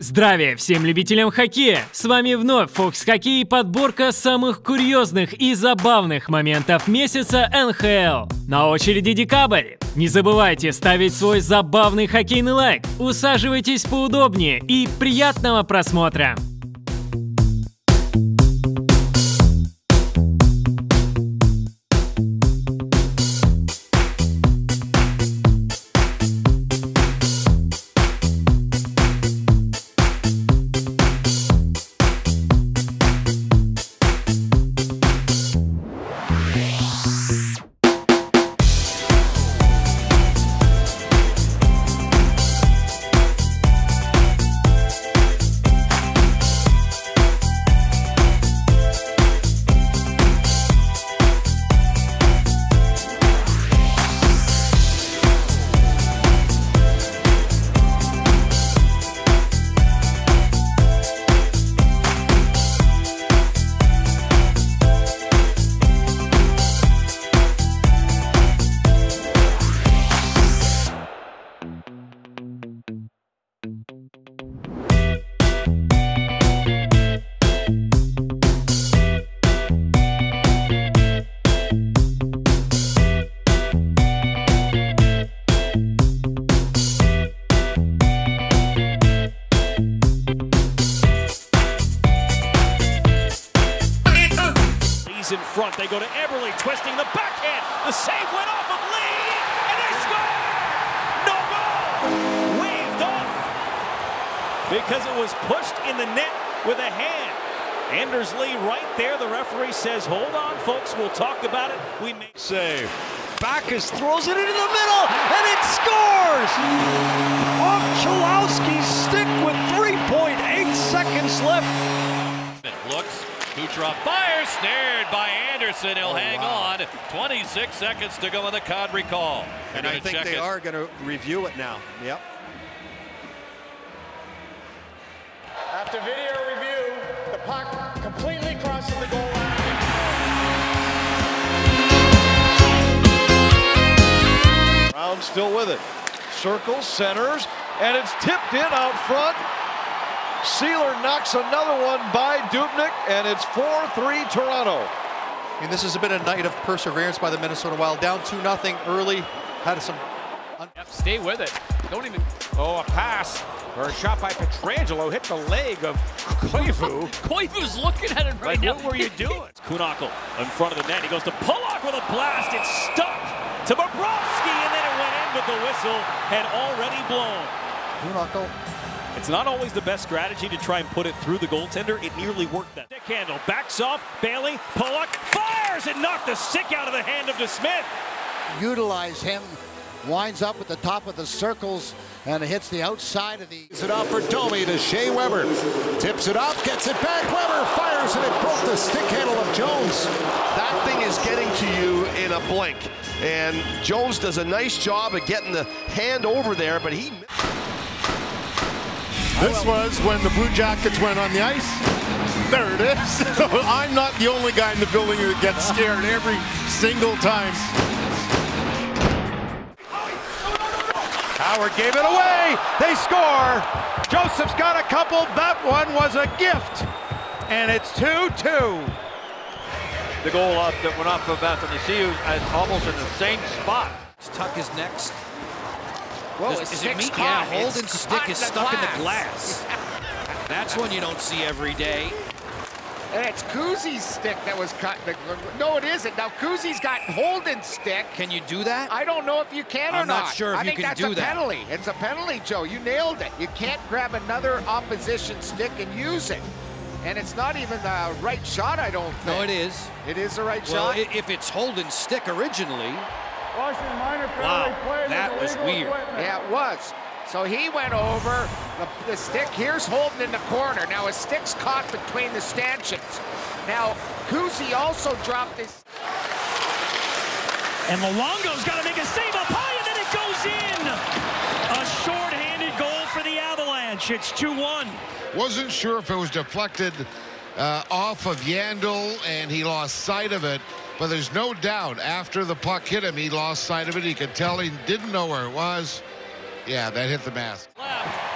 Здравия всем любителям хоккея! С вами вновь Fox Hockey и подборка самых курьезных и забавных моментов месяца НХЛ. На очереди декабрь. Не забывайте ставить свой забавный хоккейный лайк, усаживайтесь поудобнее и приятного просмотра! In front, they go to Eberle, twisting the backhand. The save went off of Lee, and they score! No goal! Waved off because it was pushed in the net with a hand. Anders Lee right there. The referee says, hold on, folks, we'll talk about it. We make save. Backus throws it into the middle, and it scores! Off Chalowski's stick with 3.8 seconds left. It looks. Kucherov fires, snared by Anderson. He'll hang on. 26 seconds to go in the Kadri call. And I think they are going to review it now. Yep. After video review, the puck completely crosses the goal line. Brown still with it. Circles, centers, and it's tipped in out front. Sealer knocks another one by Dubnyk, and it's 4-3 Toronto. I mean, this has been a night of perseverance by the Minnesota Wild. Down 2-0 early. Had some. Stay with it. Don't even. Oh, a pass or a shot by Pietrangelo hit the leg of Koivu. Koivu's looking at it right now. What were you doing? Kuhnhackl in front of the net. He goes to Pulock with a blast. It's stuck to Bobrovsky, and then it went in, but the whistle had already blown. Kuhnhackl. It's not always the best strategy to try and put it through the goaltender. It nearly worked that. Stick handle, backs off, Bailey, Pulock, fires and knocked the stick out of the hand of DeSmith. Utilize him, winds up at the top of the circles, and it hits the outside of the... It's it off for Domi to Shea Weber. Tips it up, gets it back, Weber fires, and it broke the stick handle of Jones. That thing is getting to you in a blink. And Jones does a nice job of getting the hand over there, but he... This was when the Blue Jackets went on the ice. There it is. I'm not the only guy in the building that gets scared every single time. Howard gave it away. They score. Joseph's got a couple. That one was a gift. And it's 2-2. The goal up that went off of Anthony Ciu almost in the same spot. Tuck is next. Whoa, is it meat? Yeah, Holden's stick is stuck in the glass. That's one you don't see every day. And it's Kuzi's stick that was cut. No, it isn't. Now, Kuzi's got Holden's stick. Can you do that? I don't know if you can or not. I'm not sure if you can do that. I think that's a penalty. It's a penalty, Joe. You nailed it. You can't grab another opposition stick and use it. And it's not even the right shot, I don't think. No, it is. It is the right well, shot? If it's Holden's stick originally. Wow, that was weird. Yeah, it was. So he went over the stick. Here's Holden in the corner. Now his stick's caught between the stanchions. Now Kuzi also dropped his. And Luongo's got to make a save up high, and then it goes in. A short-handed goal for the Avalanche. It's 2-1. Wasn't sure if it was deflected off of Yandel and he lost sight of it. But there's no doubt after the puck hit him, he lost sight of it. He could tell he didn't know where it was. Yeah, that hit the mask. Left.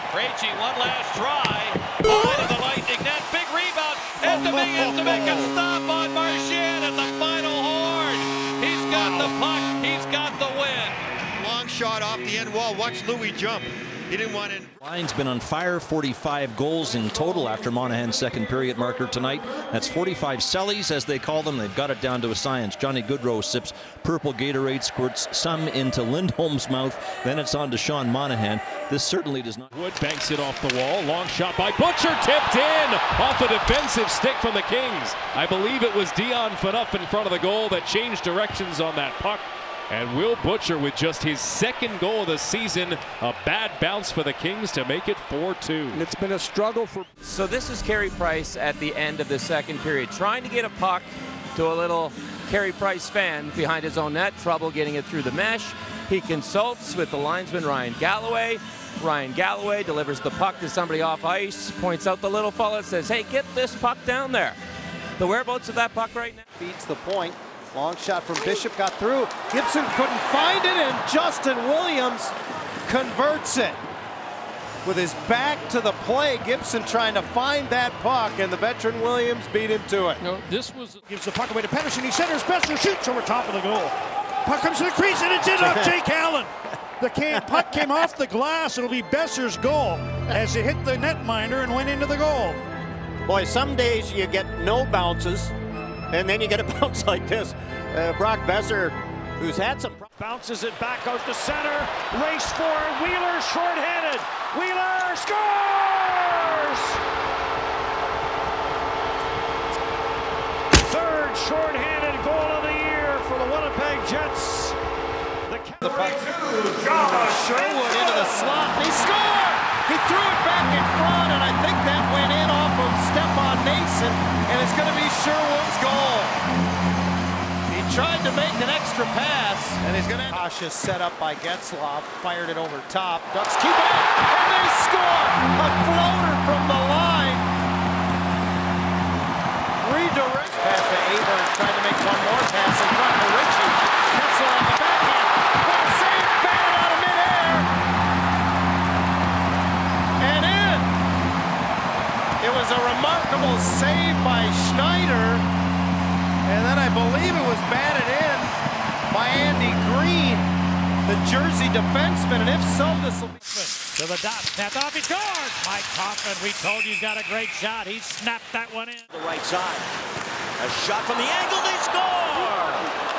Krejci, one last try. Wide of the Lightning net. Big rebound. And Dominguez to make a stop on Marchand at the final horn. He's got the puck. He's got the win. Long shot off the end wall. Watch Louis jump. He didn't want in. Line's been on fire, 45 goals in total after Monahan's second period marker tonight. That's 45 sellies, as they call them. They've got it down to a science. Johnny Gaudreau sips purple Gatorade, squirts some into Lindholm's mouth. Then it's on to Sean Monahan. This certainly does not. Wood banks it off the wall. Long shot by Butcher, tipped in off a defensive stick from the Kings. I believe it was Dion Phaneuf in front of the goal that changed directions on that puck. And Will Butcher with just his second goal of the season. A bad bounce for the Kings to make it 4-2. It's been a struggle for... So this is Carey Price at the end of the second period, trying to get a puck to a little Carey Price fan behind his own net. Trouble getting it through the mesh. He consults with the linesman Ryan Galloway. Ryan Galloway delivers the puck to somebody off ice, points out the little fella, says, hey, get this puck down there. The whereabouts of that puck right now? Beats the point. Long shot from Bishop, got through. Gibson couldn't find it, and Justin Williams converts it. With his back to the play, Gibson trying to find that puck, and the veteran Williams beat him to it. No, this was... Gives the puck away to Pettersson. He centers. Besser shoots over top of the goal. Puck comes to the crease, and it's in off Jake Allen. The puck came off the glass. It'll be Besser's goal as it hit the netminder and went into the goal. Boy, some days you get no bounces, and then you get a bounce like this. Brock Besser, who's had some... Bounces it back out to center. Race for Wheeler, shorthanded. Wheeler scores! Third shorthanded goal of the year for the Winnipeg Jets. The puck. Sherwood into the slot. He scored! He threw it back in front, and I think that went in off of Stefan Mason, and it's going to be Sherwood's goal. He tried to make an extra pass, and he's going to... Cautious setup by Getzlaf, fired it over top. Ducks keep it, and they score! A floater from the line. Redirect pass to Aberg, tried to make one more pass in front of Ritchie. Kessler on the backhand. Well saved, batted out of midair. And in. It was a remarkable save by Schneider. And then I believe it was batted in by Andy Green, the Jersey defenseman. And if so, this will be... To the dot, snapped off, he scores! Mike Hoffman, we told you he's got a great shot. He snapped that one in. The right side. A shot from the angle, they score!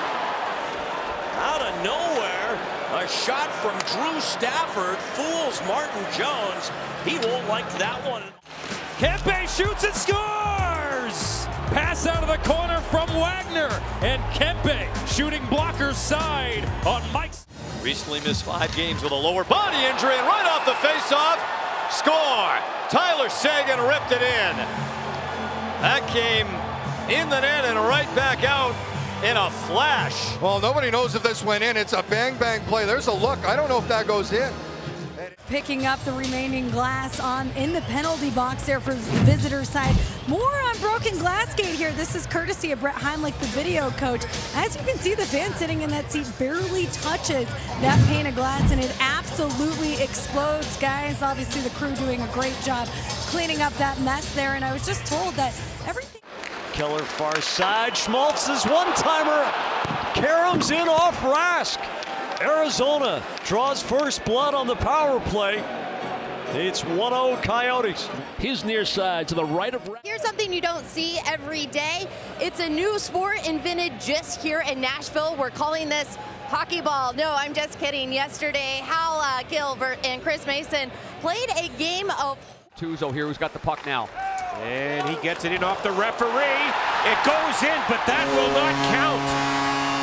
Out of nowhere, a shot from Drew Stafford fools Martin Jones. He won't like that one. Kempe shoots and scores! Pass out of the corner from Wagner, and Kempe shooting blocker's side on Mike's. Recently missed 5 games with a lower body injury, and right off the face-off, score! Tyler Seguin ripped it in. That came in the net and right back out in a flash. Well, nobody knows if this went in. It's a bang-bang play. There's a look. I don't know if that goes in. Picking up the remaining glass in the penalty box there for the visitor side. More on broken glass gate here. This is courtesy of Brett Heimlich, the video coach. As you can see, the fan sitting in that seat barely touches that pane of glass, and it absolutely explodes. Guys, obviously the crew doing a great job cleaning up that mess there, and I was just told that everything... Keller far side, Schmaltz's one-timer. Karem's in off Rask. Arizona draws first blood on the power play. It's 1-0 Coyotes. His near side to the right of... Here's something you don't see every day. It's a new sport invented just here in Nashville. We're calling this hockey ball. No, I'm just kidding. Yesterday, Hal Gilbert and Chris Mason played a game of... Tuzo here, who's got the puck now. And he gets it in off the referee. It goes in, but that will not count.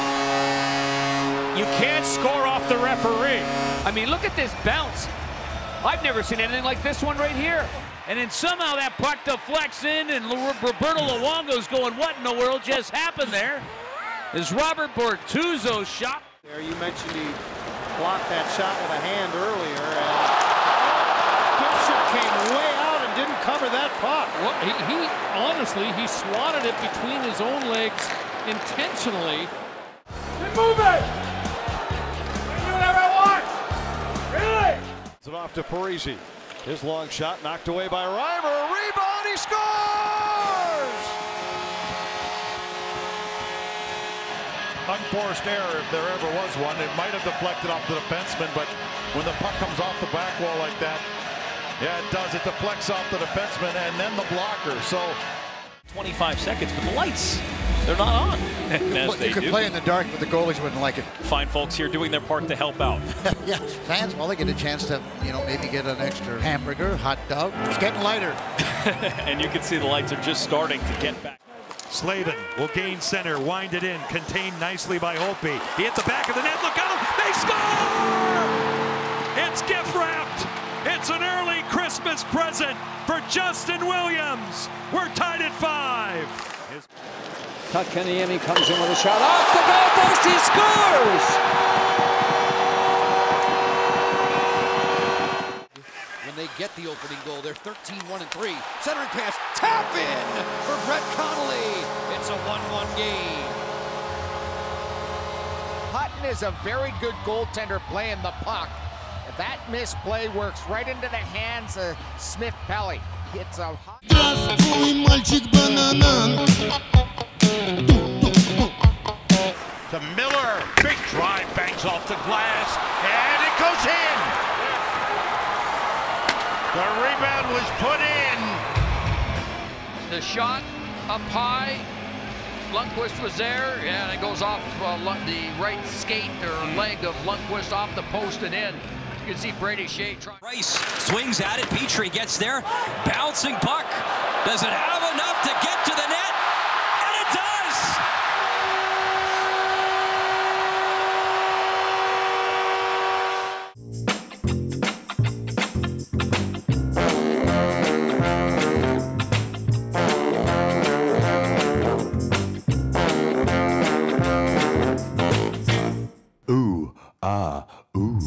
You can't score off the referee. I mean, look at this bounce. I've never seen anything like this one right here. And then somehow that puck deflects in, and Roberto Luongo's going, what in the world just happened there? Is Robert Bortuzzo's shot. There, you mentioned he blocked that shot with a hand earlier. Gibson came way out and didn't cover that puck. Well, he honestly, he swatted it between his own legs intentionally. Move it! Do whatever I want! Really? It's off to Parisi. His long shot knocked away by Reimer. Rebound, he scores! Unforced error, if there ever was one. It might have deflected off the defenseman, but when the puck comes off the back wall like that, yeah, it does. It deflects off the defenseman and then the blocker. So 25 seconds, but the lights, they're not on. You could play in the dark, but the goalies wouldn't like it. Fine folks here doing their part to help out. Yeah, fans, well, they get a chance to, maybe get an extra hamburger, hot dog. It's getting lighter. And you can see the lights are just starting to get back. Slavin will gain center, wind it in, contained nicely by Holtby. He hit the back of the net, look out, they score! It's gift wrapped. It's an early Christmas present for Justin Williams. We're tied at 5. Kotkaniemi comes in with a shot off the goal post, he scores! When they get the opening goal, they're 13-1-3. Centering pass, tap in for Brett Connolly. It's a 1-1 game. Hutton is a very good goaltender playing the puck. That misplay works right into the hands of Smith Pelly. It's a hot... To Miller, big drive, bangs off the glass, and it goes in. The rebound was put in. The shot up high. Lundqvist was there, and it goes off the right skate or leg of Lundqvist off the post and in. You can see Brady Shea trying. Rice swings at it. Petrie gets there. Bouncing puck. Does it have enough to get to the net? And it does! Ooh, ah, ooh.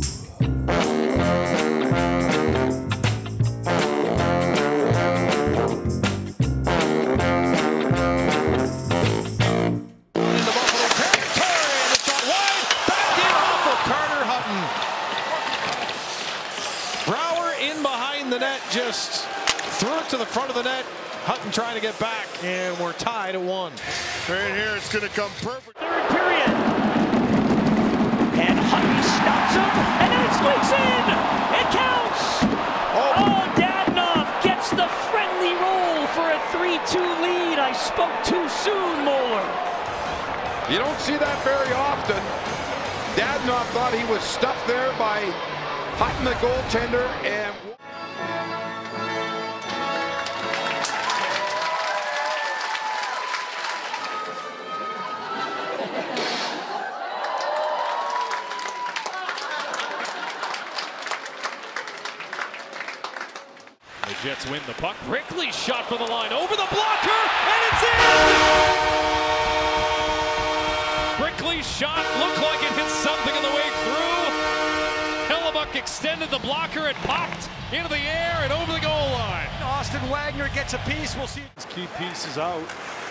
Just threw it to the front of the net. Hutton trying to get back, and we're tied at 1. Right here, it's going to come perfect. Third period. And Hutton stops him, and then it squeaks in. It counts. Oh, Dadonov gets the friendly roll for a 3-2 lead. I spoke too soon, Moeller. You don't see that very often. Dadonov thought he was stuffed there by Hutton, the goaltender, and the Jets win the puck. Brickley shot for the line over the blocker, and it's in! Brickley's shot looked like it hit something on the way through. Hellebuck extended the blocker, it popped into the air and over the goal line. Austin Wagner gets a piece. We'll see. His key piece is out.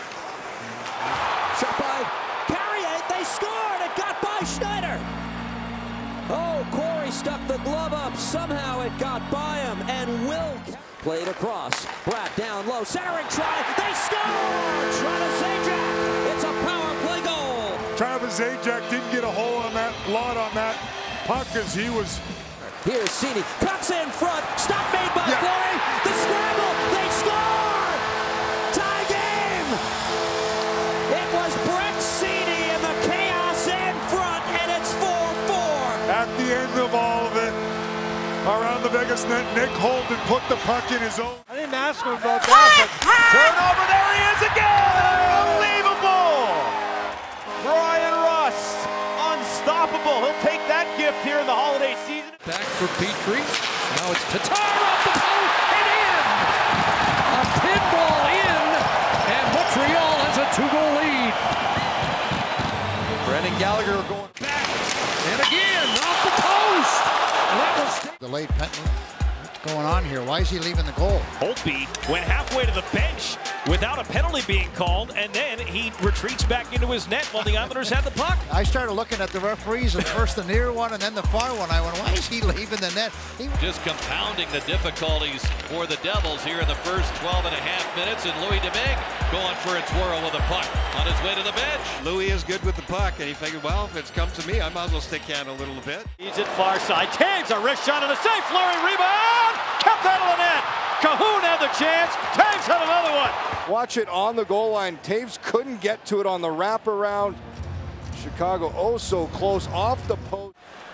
Shot by Carrier, they scored! It got by Schneider! Oh, Corey stuck the glove up. Somehow it got by him, and Will played across. Bratt down low, centering try. They score! Travis Zajac. It's a power play goal. Travis Zajac didn't get a hole on that lot on that puck as he was. Here's Cini, cuts in front. Stop made by Fleury. The scramble. They score! Tie game. It was Brett Cini in the chaos in front, and it's 4-4. At the end of all of it, around the Vegas net, Nick Holden put the puck in his own. I didn't ask him about that, but turnover, there he is again! Unbelievable! Brian Rust, unstoppable. He'll take that gift here in the holiday season. Back for Petrie. Now it's Tatar off the post and in! A pinball in, and Montreal has a 2-goal lead. Brendan Gallagher going back. And again, off the post! And that was Delayed penalty. going on here? Why is he leaving the goal? Holtby went halfway to the bench without a penalty being called, and then he retreats back into his net while the Islanders had the puck. I started looking at the referees, and first the near one and then the far one. I went, why is he leaving the net? Just compounding the difficulties for the Devils here in the first 12.5 minutes, and Louis Domingue going for a twirl with the puck on his way to the bench. Louis is good with the puck, and he figured, well, if it's come to me, I might as well stick hand a little bit. He's at far side. Taves a wrist shot and a safe flurry rebound. Kept out of the net. Cahoon had the chance. Taves had another one. Watch it on the goal line. Taves couldn't get to it on the wraparound. Chicago oh so close off the post.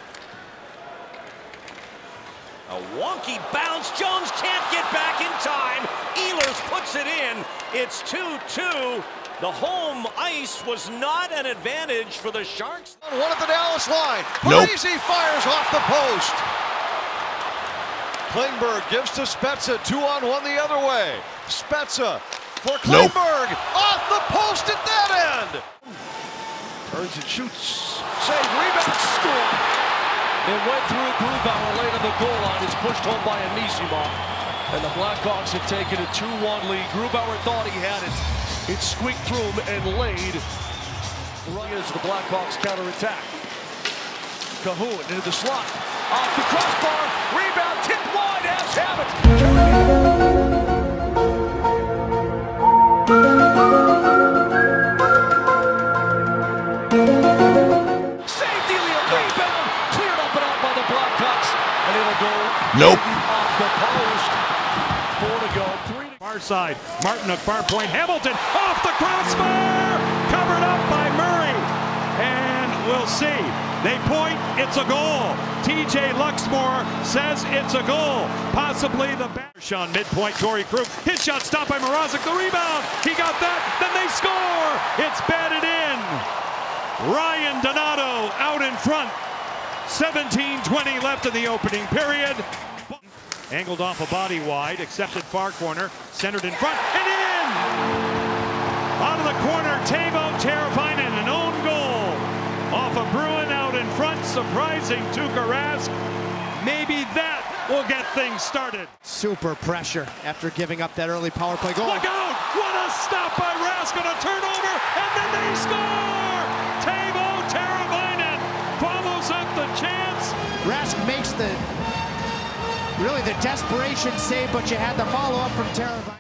A wonky bounce. Jones can't get back in time. Ehlers puts it in. It's 2-2. The home ice was not an advantage for the Sharks. One at the Dallas line. Nope. Parisi fires off the post. Klingberg gives to Spezza. 2-on-1 the other way. Spezza for Klingberg. Off the post at that end. Turns and shoots. Save, rebound, score. It went through Grubauer late on the goal line. It's pushed home by Anisimov. And the Blackhawks have taken a 2-1 lead. Grubauer thought he had it. It squeaked through him and laid. Right as the Blackhawks counterattack. Cahoon into the slot. Off the crossbar. Rebound tipped wide. Avs have it. Saved Delia. Rebound. Cleared up and out by the Blackhawks. And it'll go. Nope. Off the post. 4 to go. 3 to Far side. Martinook, far point. Hamilton off the crossbar. Covered up by Murray. And we'll see. They point. It's a goal. TJ Luxmore says it's a goal. Possibly the batter. Sean midpoint. Corey Krug. His shot stopped by Mrazek. The rebound. He got that. Then they score. It's batted in. Ryan Donato out in front. 17:20 left in the opening period. Angled off a body wide, accepted far corner, centered in front, and in! Out of the corner, Teuvo Teravainen, an own goal. Off of Bruin out in front, surprising Tuukka Rask. Maybe that will get things started. Super pressure after giving up that early power play goal. Look out! What a stop by Rask on a turnover, and then they score! Teuvo Teravainen follows up the chance. Rask makes really the desperation save, but you had the follow-up from Teravainen.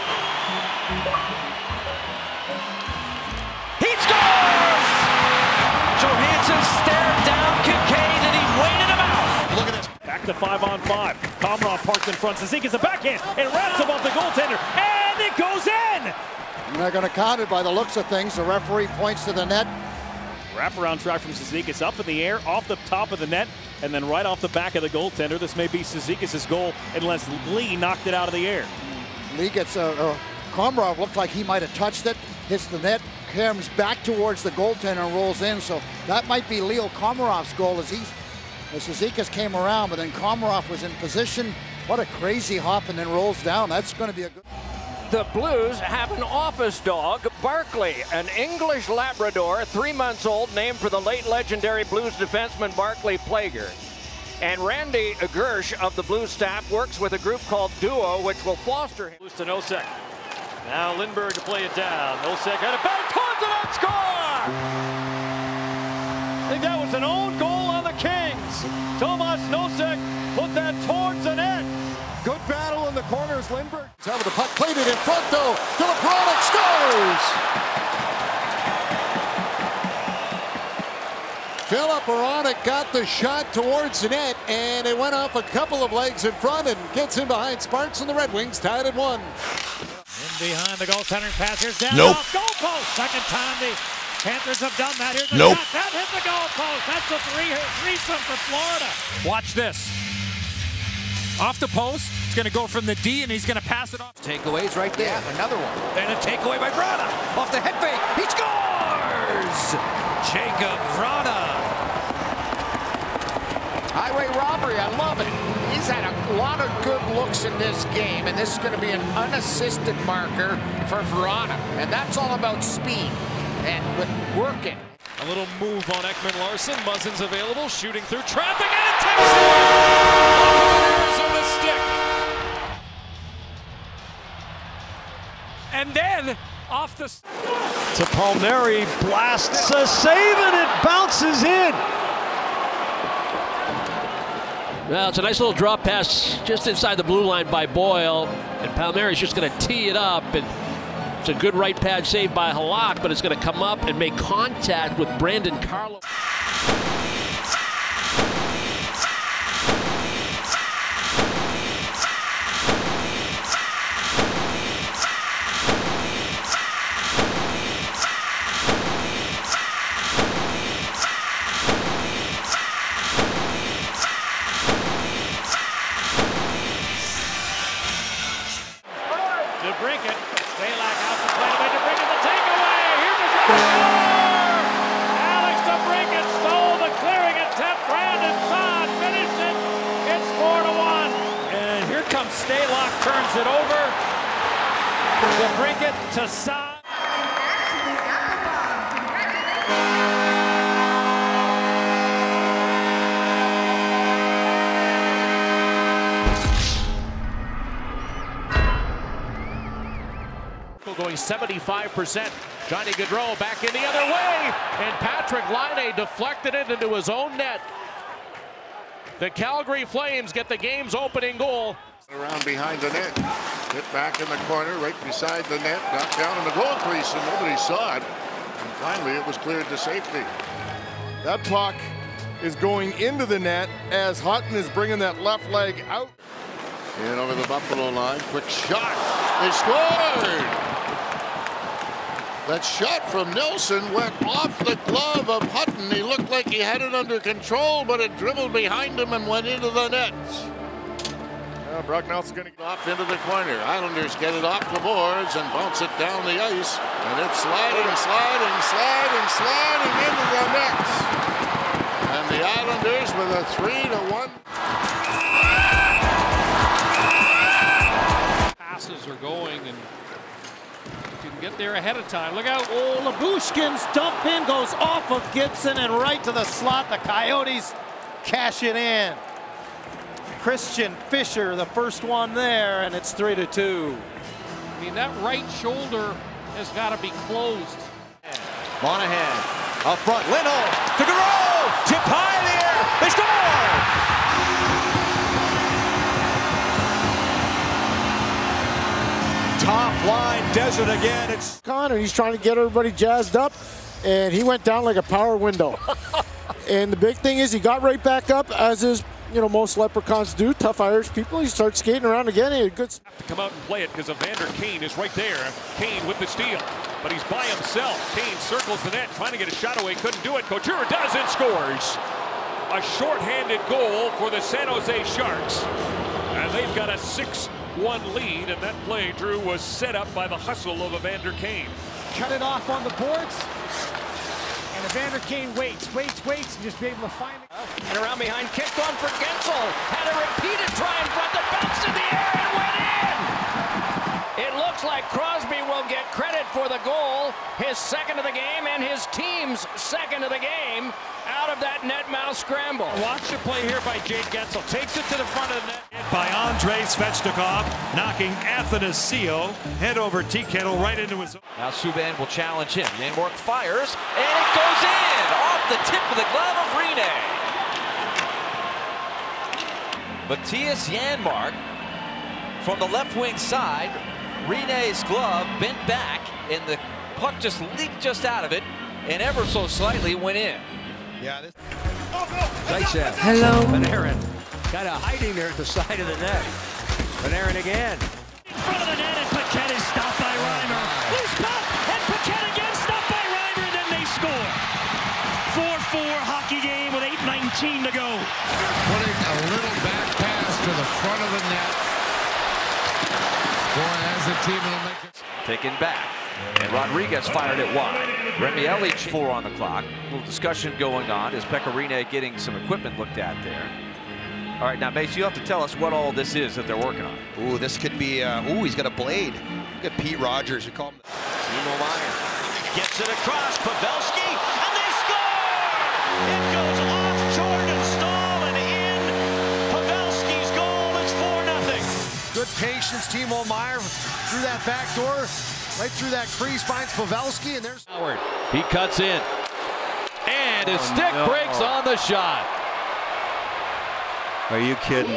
He scores! Johansson stared down Kincaid and he waited him out. Look at this. Back to 5-on-5. Komarov parked in front. Zizekas a backhand and wraps him off the goaltender. And it goes in! They're going to count it by the looks of things. The referee points to the net. Wraparound try from Zizekas up in the air, off the top of the net, and then right off the back of the goaltender. This may be Zizekas' goal unless Lee knocked it out of the air. Lee gets Komarov looked like he might have touched it, hits the net, comes back towards the goaltender and rolls in. So that might be Leo Komarov's goal as Zizekas came around, but then Komarov was in position. What a crazy hop, and then rolls down. That's going to be a good. The Blues have an office dog, Barkley, an English Labrador, 3 months old, named for the late legendary Blues defenseman Barclay Plager. And Randy Gersh of the Blues staff works with a group called Duo, which will foster him. Loose to Nosek. Now Lindbergh to play it down. Nosek had it back towards the net, score! I think that was an own goal on the Kings. Tomas Nosek put that towards the net. Good battle in the corners, Lindbergh. Having the puck played it in front though. Philip Hronek scores! Philip Hronek got the shot towards the net, and it went off a couple of legs in front and gets in behind Sparks, and the Red Wings tied at 1. In behind the goaltender, pass here's down Nope. off goal post. Second time the Panthers have done that. Here's the Nope. shot. That hit the goal post. That's a threesome for Florida. Watch this. Off the post. It's going to go from the D, and he's going to pass it off. Takeaways right there. Yeah, another one. And a takeaway by Vrana. Off the head fake. He scores! Jacob Vrana. Highway robbery, I love it. He's had a lot of good looks in this game, and this is going to be an unassisted marker for Vrana. And that's all about speed and working. A little move on Ekman-Larsson. Muzzin's available, shooting through traffic, and it takes it! Arizona stick. And then off the... To Palmieri, blasts a save, and it bounces in. Well, it's a nice little drop pass just inside the blue line by Boyle, and Palmieri's just going to tee it up, and it's a good right pad save by Halak, but it's going to come up and make contact with Brandon Carlo. DeBrincat, Stalock out to play by DeBrincat, the takeaway. Here's the score! Alex DeBrincat stole the clearing attempt. Brandon Saad finished it. It's 4-1. And here comes Stalock, turns it over. DeBrincat to Saad. Going 75%. Johnny Gaudreau back in the other way, and Patrick Laine deflected it into his own net. The Calgary Flames get the game's opening goal. Around behind the net, hit back in the corner, right beside the net, knocked down in the goal crease, and nobody saw it. And finally, it was cleared to safety. That puck is going into the net as Hutton is bringing that left leg out. And over the Buffalo line, quick shot. They scored! That shot from Nelson went off the glove of Hutton. He looked like he had it under control, but it dribbled behind him and went into the net. Brock Nelson's going to get off into the corner. Islanders get it off the boards and bounce it down the ice. And it's sliding into the nets. And the Islanders with a 3-1. Passes are going, and you can get there ahead of time. Look out. Oh, Labushkin's dump in goes off of Gibson and right to the slot. The Coyotes cash it in. Christian Fischer, the first one there, and it's 3-2. I mean, that right shoulder has got to be closed. Monahan up front, Lindholm to Gaudreau, tip high in the air, they score! Top line desert again. It's Connor. He's trying to get everybody jazzed up, and he went down like a power window. And the big thing is he got right back up, as is, most leprechauns do, tough Irish people. He starts skating around again. He had good. Have to come out and play it because Evander Kane is right there. Kane with the steal, but he's by himself. Kane circles the net, trying to get a shot away, couldn't do it. Couture does and scores. A shorthanded goal for the San Jose Sharks, and they've got a 6-1 lead, and that play, Drew, was set up by the hustle of Evander Kane. Cut it off on the boards, and Evander Kane waits, and just be able to find it. And around behind, kicked on for Gensel. Had a repeated try in front that bounced in the air and went in. It looks like Crosby will get credit for the goal, his second of the game, and his team's second of the game out of that net mouth scramble. Watch the play here by Jake Gensel. Takes it to the front of the net. By Andrei Svechnikov, knocking Athanasio head over tea kettle right into his. Now Subban will challenge him. Janmark fires, and it goes in off the tip of the glove of Rinne. Matthias Janmark from the left wing side. Rinne's glove bent back, and the puck just leaked just out of it, and ever so slightly went in. Yeah. Zaitsev. Hello. Panarin kind of hiding there at the side of the net. Panarin again. In front of the net, and Paquette is stopped by Reimer. Loose puck, and Paquette again stopped by Reimer, and then they score. 4-4 hockey game with 8:19 to go. Putting a little back pass to the front of the net. Boy, as a team, it'll make it. Taken back, and Rodriguez fired it wide. Remi Elich 4 on the clock. A little discussion going on. Is Pekka Rinne getting some equipment looked at there? All right, now, Mace, you have to tell us what all this is that they're working on. Ooh, this could be, he's got a blade. Look at Pete Rogers, we call him. Timo Meier Gets it across, Pavelski, and they score! It goes off Jordan Staal and in. Pavelski's goal is 4-0. Good patience. Timo Meier through that back door, right through that crease, finds Pavelski, and there's Howard. He cuts in. And his stick breaks on the shot. Are you kidding?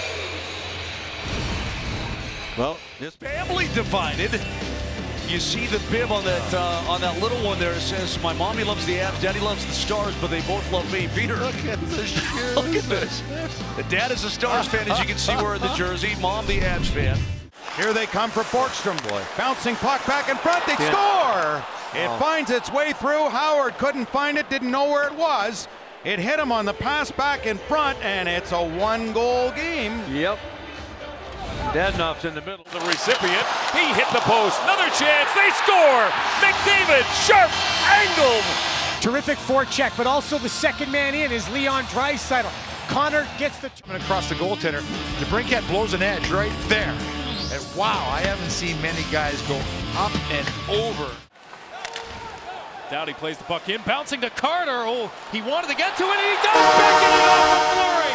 Well, this family divided. You see the bib on that little one there. It says, "My mommy loves the Avs, Daddy loves the Stars, but they both love me." Peter, look at the shoes. Look at this. The dad is a Stars fan, as you can see, wearing the jersey. Mom, the Avs fan. Here they come for Borgstrom. Bouncing puck back in front. They score. It finds its way through. Howard couldn't find it, didn't know where it was. It hit him on the pass back in front, and it's a one-goal game. Yep. Dadonov's in the middle. The recipient, he hit the post. Another chance, they score! McDavid, sharp angle! Terrific forecheck, but also the second man in is Leon Draisaitl. Connor gets the... Across the goaltender. DeBrincat blows an edge right there. And wow, I haven't seen many guys go up and over. Doughty plays the puck in, bouncing to Carter. Oh, he wanted to get to it, and he does! Backing it off of Fleury!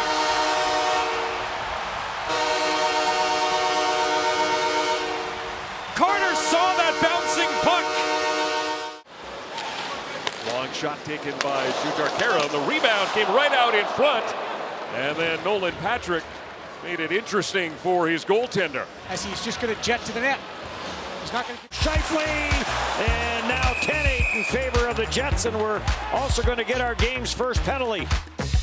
Carter saw that bouncing puck. Long shot taken by Jujarkera. The rebound came right out in front. And then Nolan Patrick made it interesting for his goaltender. As he's just going to jet to the net. He's not going to... Scheifele, and now 10-8 in favor of the Jets, and we're also going to get our game's first penalty.